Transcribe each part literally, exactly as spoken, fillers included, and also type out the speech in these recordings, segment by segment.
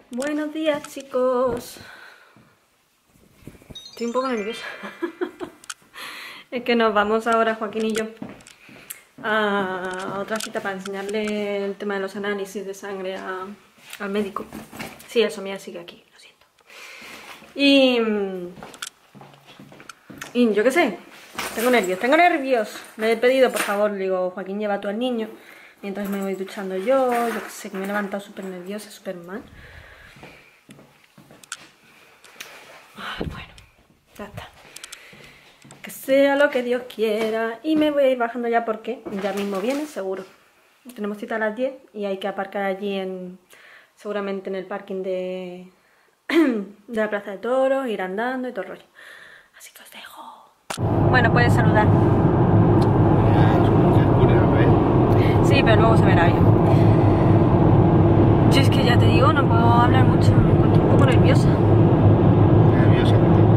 Buenos días, chicos. Estoy un poco nerviosa. Es que nos vamos ahora, Joaquín y yo, a otra cita para enseñarle el tema de los análisis de sangre a, al médico. Sí, eso, mía sigue aquí, lo siento. Y... Y yo qué sé, tengo nervios, tengo nervios. Le he pedido, por favor, le digo, Joaquín, lleva tú al niño mientras me voy duchando yo. Yo qué sé, que me he levantado súper nerviosa, súper mal. Bueno, ya está. Que sea lo que Dios quiera. Y me voy a ir bajando ya porque ya mismo viene, seguro. Tenemos cita a las diez y hay que aparcar allí en... seguramente en el parking de... de la Plaza de Toros, ir andando y todo el rollo. Así que os dejo. Bueno, puedes saludar. Sí, pero luego se verá yo. Yo es que ya te digo, no puedo hablar mucho. Me encuentro un poco nerviosa. ¿Nerviosa?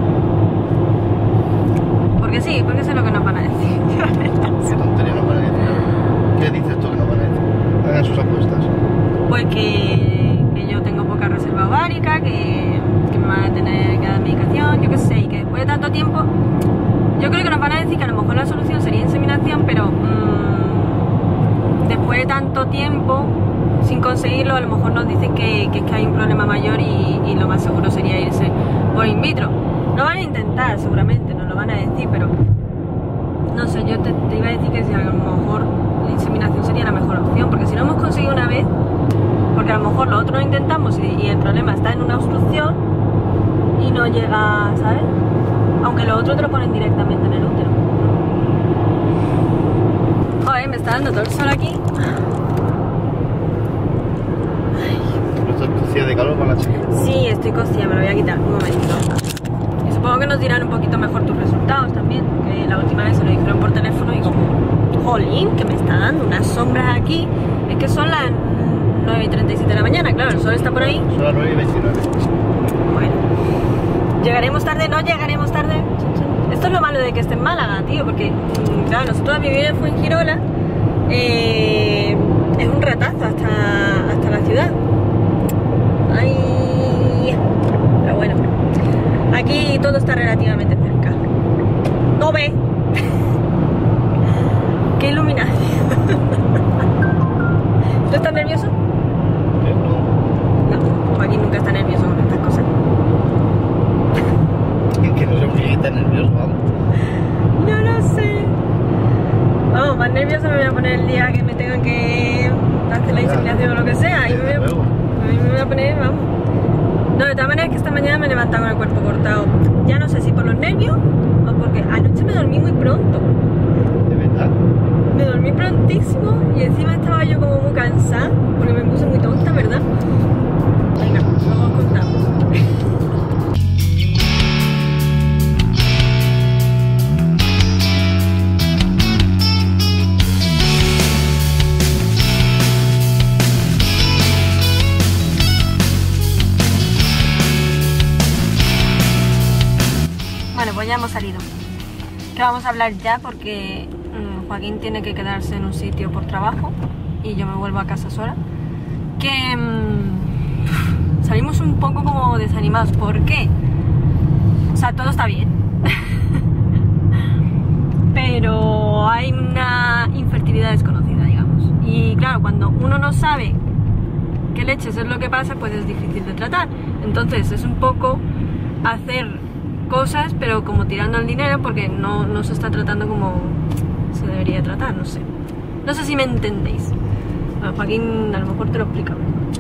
Porque sí, porque sé lo que nos van a decir. ¿Qué tontería nos van a decir? ¿Qué dices tú que nos van a decir? Hagan sus apuestas. Pues que, que yo tengo poca reserva ovárica, que, que me van a tener que dar medicación, yo qué sé, y que después de tanto tiempo, yo creo que nos van a decir que a lo mejor la solución sería inseminación, pero mmm, después de tanto tiempo sin conseguirlo, a lo mejor nos dicen que, que es que hay un problema mayor y, y lo más seguro sería irse por in vitro. Lo van a intentar seguramente, nos lo van a decir, pero no sé, yo te, te iba a decir que si a lo mejor la inseminación sería la mejor opción, porque si no hemos conseguido una vez, porque a lo mejor lo otro lo intentamos y, y el problema está en una obstrucción y no llega, ¿sabes? Aunque lo otro te lo ponen directamente en el útero. Joder, me está dando todo el sol aquí. ¿Estás cocida de calor con la chica? Sí, estoy cocida, me lo voy a quitar un momentito. Y supongo que nos dirán un poquito mejor tus resultados también, que la última vez se lo dijeron por teléfono y como, jolín, que me está dando unas sombras aquí. Es que son las nueve y treinta y siete de la mañana, claro, el sol está por ahí. Son las nueve y veintinueve. Bueno, llegaremos tarde, no llegaremos tarde. Esto es lo malo de que esté en Málaga, tío, porque, claro, nosotros vivir en Fuengirola eh, es un ratazo hasta, hasta la ciudad. Ay, pero bueno, aquí todo está relativamente cerca. ¿No ve? ¡Qué iluminación! ¿Tú estás nervioso? No. No, Joaquín nunca está nervioso con estas cosas. Es que no sé por qué está nervioso, vamos. Yo no sé. Vamos, más nervioso me voy a poner el día que me tenga que hacer la inseminación o lo que sea. Y me voy, a, me voy a poner, vamos. No, de todas maneras que esta mañana me he levantado con el cuerpo cortado. Ya no sé si por los nervios o porque anoche me dormí muy pronto. ¿De verdad? Me dormí prontísimo y encima estaba yo como muy cansada porque me puse muy tonta, ¿verdad? Venga, luego os contamos. Bueno, pues ya hemos salido. Que vamos a hablar ya porque mmm, Joaquín tiene que quedarse en un sitio por trabajo y yo me vuelvo a casa sola. Que mmm, salimos un poco como desanimados. ¿Por qué? O sea, todo está bien. Pero hay una infertilidad desconocida, digamos. Y claro, cuando uno no sabe qué leches es lo que pasa, pues es difícil de tratar. Entonces es un poco hacer cosas, pero como tirando al dinero, porque no, no se está tratando como se debería tratar, no sé. No sé si me entendéis. Bueno, Joaquín a lo mejor te lo explica.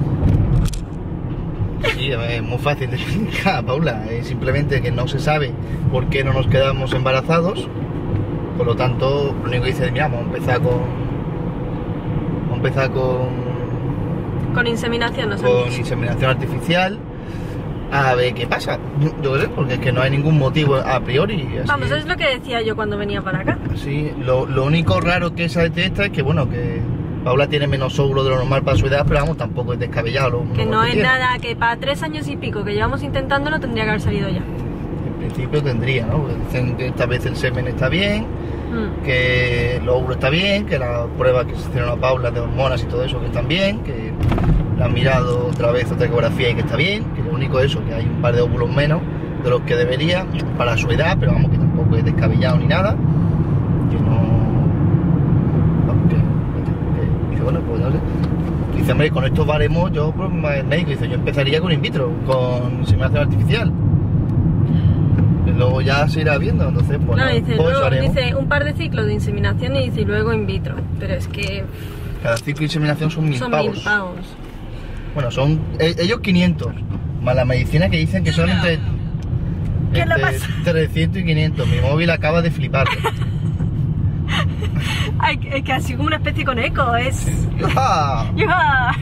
Sí, es muy fácil de explicar, Paula. Es simplemente que no se sabe por qué no nos quedamos embarazados. Por lo tanto, lo único que dice es, mira, vamos a empezar con... Vamos a empezar con... Con inseminación, no sé. Con inseminación artificial. A ver qué pasa, yo creo, porque es que no hay ningún motivo a priori. Así, vamos, es lo que decía yo cuando venía para acá. Sí, lo, lo único raro que se detecta es que, bueno, que Paula tiene menos óvulos de lo normal para su edad, pero vamos, tampoco es descabellado. Lo, que lo no que es tiene. nada, que para tres años y pico que llevamos intentándolo tendría que haber salido ya. En principio tendría, ¿no? Porque dicen que esta vez el semen está bien, mm. que el óvulo está bien, que las pruebas que se hicieron a Paula de hormonas y todo eso que están bien, que le han mirado otra vez otra ecografía y que está bien, que lo único es eso, que hay un par de óvulos menos de los que debería para su edad, pero vamos, que tampoco es descabellado ni nada, que no... Vamos, que, que, dice, bueno, pues no sé. Dice, hombre, con estos baremos yo, pues, el médico dice, yo empezaría con in vitro, con inseminación artificial. Y luego ya se irá viendo, entonces, pues, no, no, dice, pues luego, haremos. dice un par de ciclos de inseminación y dice luego in vitro, pero es que Cada ciclo de inseminación son mil son pavos. mil pavos. Bueno, son e- ellos quinientos, más la medicina que dicen que son entre, ¿Qué le entre pasa? trescientos y quinientos. Mi móvil acaba de flipar. Ay, es que así como una especie con eco, es... ¡Ah! ¡Ya!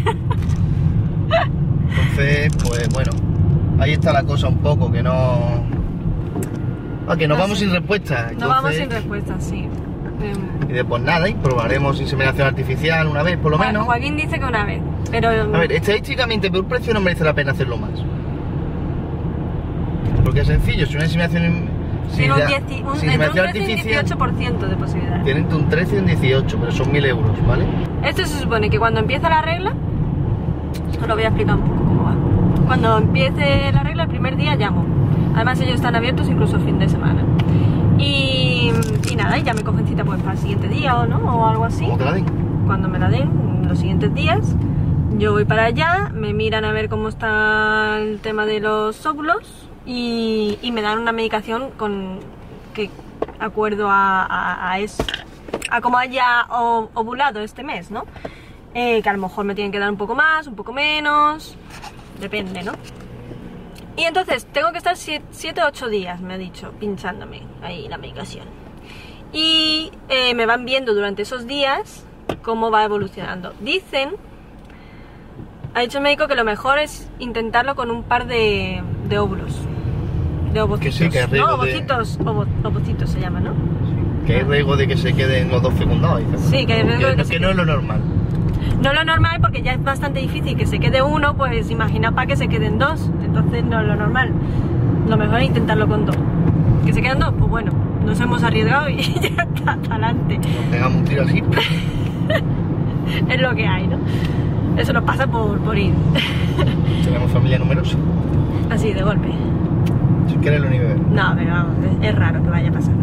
Entonces, pues bueno, ahí está la cosa un poco, que no... Ah, que nos No vamos sé. sin respuesta. No vamos entonces- sin respuesta, sí. Em, Y después nada, y probaremos inseminación artificial una vez, por lo Ju- menos. Joaquín dice que una vez, pero... A ver, estadísticamente por un precio no merece la pena hacerlo más. Porque es sencillo, si una inseminación... Si tiene un, la- diez, un, si entre un inseminación trece y un artificial dieciocho por ciento de posibilidad. tienen entre un trece y un dieciocho, pero son mil euros, ¿vale? Esto se supone que cuando empieza la regla, os lo voy a explicar un poco cómo va. Cuando empiece la regla, el primer día llamo. Además ellos están abiertos incluso fin de semana. Y, y nada, y ya me cogen cita pues para el siguiente día o no, o algo así. ¿Cómo te la den? Cuando me la den, los siguientes días, yo voy para allá, me miran a ver cómo está el tema de los óvulos y, y me dan una medicación con que acuerdo a, a, a, es, a cómo haya o- ovulado este mes, ¿no? Eh, que a lo mejor me tienen que dar un poco más, un poco menos, depende, ¿no? Y entonces tengo que estar siete u ocho días, me ha dicho, pinchándome ahí la medicación. Y eh, me van viendo durante esos días cómo va evolucionando. Dicen, ha dicho el médico que lo mejor es intentarlo con un par de, de óvulos. De ovocitos. Que sí, que hay riesgo no, de- ovocitos, ovo- ovocitos se llama, ¿no? Que hay riesgo de que se queden los dos fecundados. dice. Sí, que hay riesgo de que no, se que no es lo normal. No lo normal porque ya es bastante difícil que se quede uno, pues imagina para que se queden dos. Entonces no es lo normal. Lo mejor es intentarlo con dos. ¿Que se quedan dos? Pues bueno, nos hemos arriesgado y ya está, adelante. Nos pegamos un tiro así. Es lo que hay, ¿no? Eso nos pasa por, por ir. Tenemos familia numerosa. Así, de golpe. Sin quererlo ni beber. No, pero vamos, es, es raro que vaya a pasar.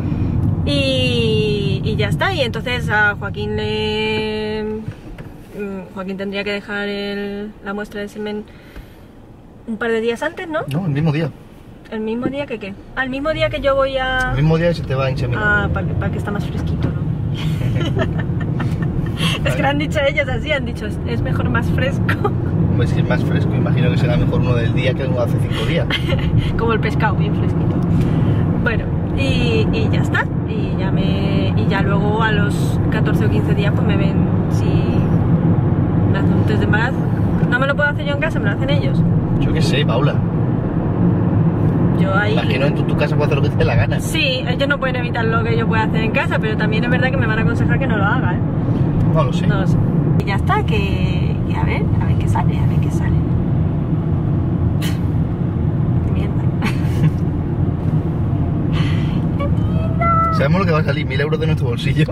Y, y ya está. Y entonces a Joaquín le... mm, Joaquín tendría que dejar el- la muestra de semen un par de días antes, ¿no? No, el mismo día. ¿El mismo día que qué? Al mismo día que yo voy a... El mismo día se te va a inseminar. Ah, para que, para que está más fresquito, ¿no? Es que lo han dicho ellos así, han dicho, es, es mejor más fresco. Hombre, si es más fresco, imagino que será mejor uno del día que uno hace cinco días. Como el pescado, bien fresquito. Bueno, y, y ya está. Y ya me y ya luego a los catorce o quince días pues me ven si me hacen un test de embarazo. No me lo puedo hacer yo en casa, me lo hacen ellos. Yo qué sé, Paula. Yo ahí... Imagino en tu, tu casa puedes hacer lo que te dé la gana. Sí, ellos no pueden evitar lo que yo pueda hacer en casa, pero también es verdad que me van a aconsejar que no lo haga, ¿eh? No lo sé. No lo sé. Y ya está, que, que a ver, a ver qué sale, a ver qué sale. Mierda. Sabemos lo que va a salir, mil euros de nuestro bolsillo.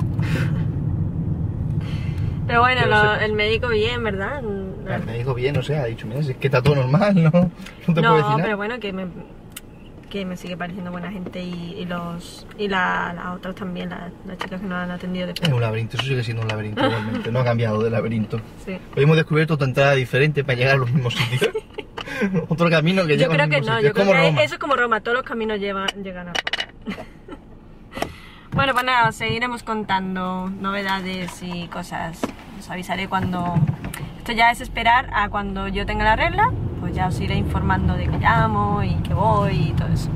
Pero bueno, Pero lo- sepas. el médico bien, ¿verdad? Me dijo bien, o sea, ha dicho, mira, si es que está todo normal, ¿no? No te puedo No, decir pero nada. bueno, que me, que me sigue pareciendo buena gente y, y los y la- las otras también, las, las chicas que nos han atendido Es después. un laberinto, eso sigue siendo un laberinto igualmente, no ha cambiado de laberinto. Sí. Hoy hemos descubierto otra entrada diferente para llegar a los mismos sitios. Otro camino que Yo lleva creo al que mismo no, sitio. yo Es como creo que Roma. eso es como Roma, todos los caminos llevan, llegan a Roma. Bueno, pues nada, os seguiremos contando novedades y cosas. Os avisaré cuando... Esto ya es esperar a cuando yo tenga la regla, pues ya os iré informando de que llamo y que voy y todo eso.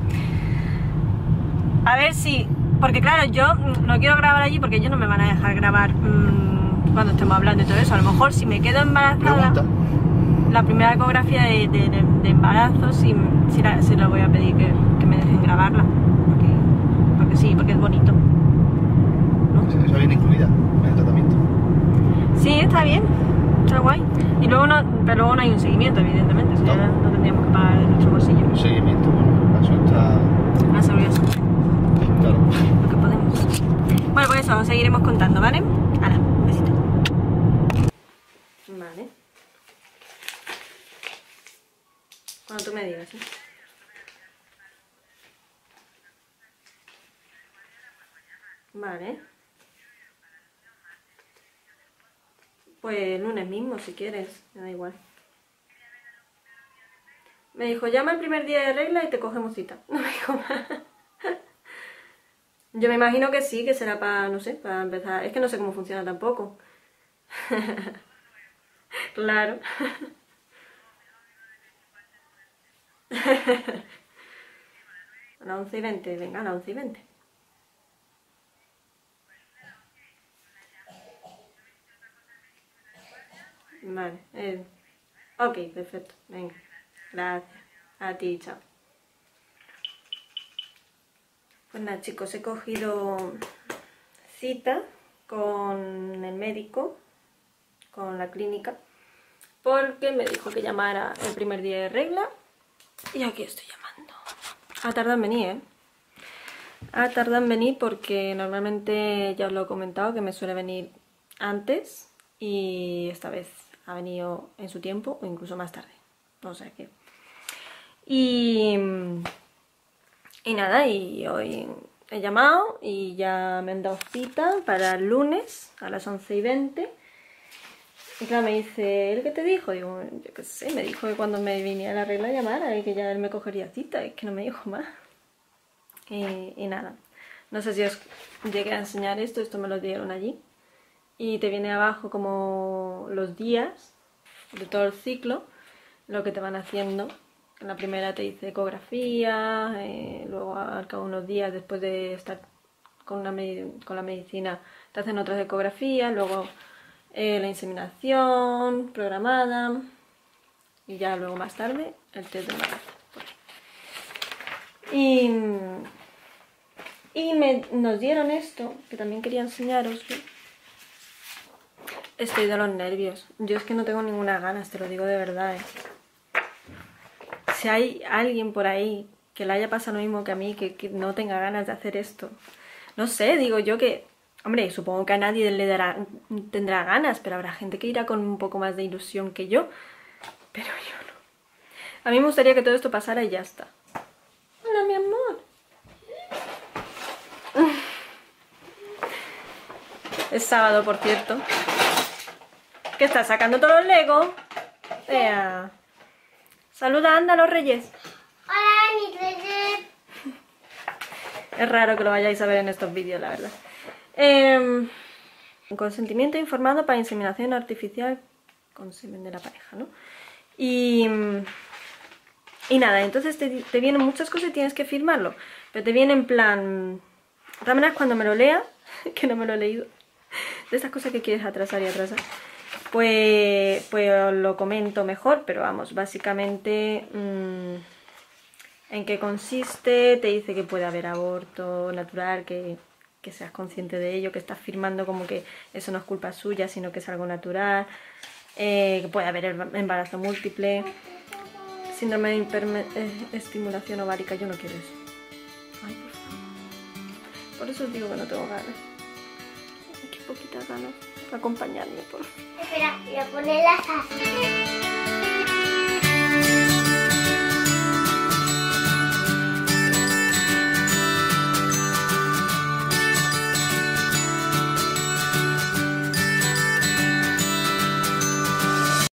A ver si... Porque claro, yo mm, no quiero grabar allí porque ellos no me van a dejar grabar mmm, cuando estemos hablando y todo eso. A lo mejor si me quedo embarazada... Pregunta. La primera ecografía de, de, de, de embarazo, sí, sí, la, sí la voy a pedir que, que me dejen grabarla. Porque, porque sí, porque es bonito. ¿No? Esa viene incluida en el tratamiento. Sí, está bien, está guay. Y luego no, pero luego no hay un seguimiento, evidentemente. Eso No. ya no tendríamos que pagar de nuestro bolsillo. El seguimiento, bueno, eso está... La seguridad social, Claro. lo que podemos. Bueno, pues eso, os seguiremos contando, ¿vale? Hala, un besito. Vale. Cuando tú me digas, ¿sí? Vale. Pues el lunes mismo, si quieres, me da igual. Me dijo, llama el primer día de regla y te cogemos cita. No me dijo más. Yo me imagino que sí, que será para, no sé, para empezar. Es que no sé cómo funciona tampoco. Claro. A las once y veinte, venga, a las once y veinte. Vale, eh, ok, perfecto, venga, gracias, a ti, chao. Pues nada, chicos, he cogido cita con el médico, con la clínica, porque me dijo que llamara el primer día de regla, y aquí estoy llamando. Ha tardado en venir, ¿eh? Ha tardado en venir porque normalmente, ya os lo he comentado, que me suele venir antes, y esta vez ha venido en su tiempo o incluso más tarde, o sea que... Y, y nada, y hoy he llamado y ya me han dado cita para el lunes a las once y veinte. Y claro, me dice, ¿él qué te dijo? Digo, yo qué sé, me dijo que cuando me viniera la regla llamara y que ya él me cogería cita, es que no me dijo más. Y, y nada, no sé si os llegué a enseñar esto, esto me lo dieron allí. Y te viene abajo como los días de todo el ciclo, lo que te van haciendo. En la primera te dice ecografía, eh, luego al cabo de unos días después de estar con, una con la medicina te hacen otras ecografías, luego eh, la inseminación programada y ya luego más tarde el test de embarazo. Y, y me, nos dieron esto, que también quería enseñaros. Estoy de los nervios. Yo es que no tengo ninguna ganas, te lo digo de verdad, ¿eh? Si hay alguien por ahí que le haya pasado lo mismo que a mí, que, que no tenga ganas de hacer esto, no sé, digo yo que... Hombre, supongo que a nadie le dará, tendrá ganas, pero habrá gente que irá con un poco más de ilusión que yo. Pero yo no. A mí me gustaría que todo esto pasara y ya está. Hola, mi amor. Es sábado, por cierto. ¿Qué estás sacando todos los Legos? Ea. Saluda, anda, a los reyes. Hola, mis reyes. Es raro que lo vayáis a ver en estos vídeos, la verdad. Eh, consentimiento informado para inseminación artificial con semen de la pareja, ¿no? Y, y nada, entonces te, te vienen muchas cosas y tienes que firmarlo. Pero te viene en plan... De todas maneras, cuando me lo lea, que no me lo he leído, de esas cosas que quieres atrasar y atrasar, pues, pues os lo comento mejor, pero vamos, básicamente mmm, en qué consiste, te dice que puede haber aborto natural, que, que seas consciente de ello, que estás firmando como que eso no es culpa suya, sino que es algo natural, eh, que puede haber embarazo múltiple, síndrome de hiperestimulación ovárica, yo no quiero eso. Ay, por favor. Por eso os digo que no tengo ganas. Ay, qué poquitas ganas de acompañarme, por favor. Espera, voy a poner las asas.